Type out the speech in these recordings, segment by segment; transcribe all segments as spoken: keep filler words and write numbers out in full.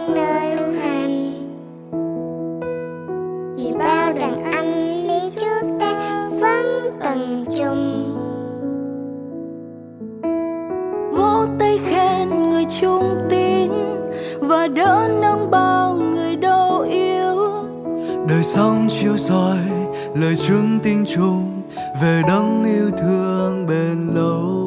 sang nơi lưu hành. Vì bao đàn anh đi trước ta vẫn từng chung. Vỗ tay khen người chung tín và đỡ nâng bao người đau yếu. Đời sống chiếu soi lời chứng tình chung về đấng yêu thương bền lâu.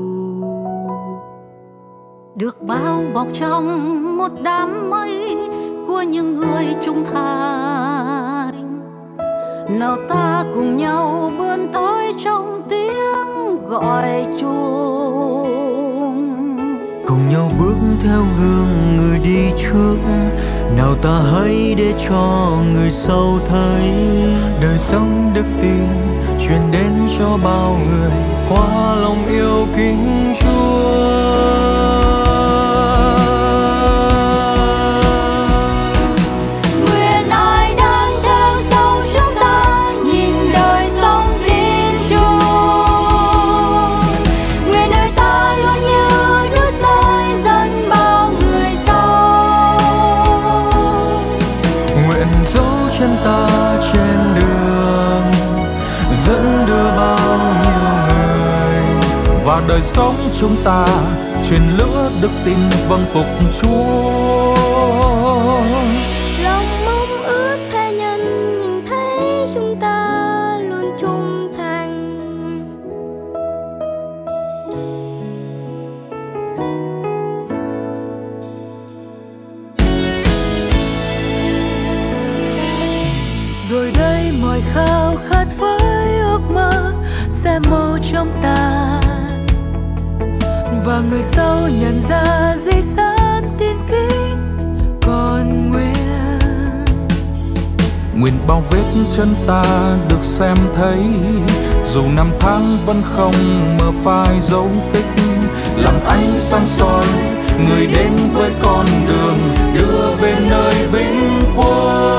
Được bao bọc trong một đám mây của những người trung thành, nào ta cùng nhau vươn tới trong tiếng gọi chung. Cùng nhau bước theo gương người đi trước, nào ta hãy để cho người sau thấy đời sống đức tin truyền đến cho bao người qua lòng yêu kính Chúa. Nguyện ai đang theo sau chúng ta nhìn đời sống tin chung. Nguyện đời ta luôn như đuốc soi dẫn bao người sau. Nguyện dấu chân ta trên đường dẫn đưa bao nhiêu người, và đời sống chúng ta truyền lửa đức tin vâng phục Chúa. Lòng mong ước tha nhân nhìn thấy chúng ta luôn trung thành. Rồi đây mọi khao khát với ước mơ sẽ mau trong tàn, và người sau nhận ra di sản tiên kính còn nguyên. Nguyện bao vết chân ta được xem thấy, dù năm tháng vẫn không mờ phai dấu tích. Làm ánh sáng soi người đến với con đường đưa về nơi vĩnh quang.